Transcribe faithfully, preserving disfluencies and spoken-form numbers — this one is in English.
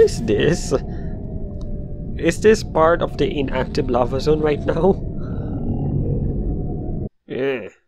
is this? Is this part of the inactive lava zone right now? Eh.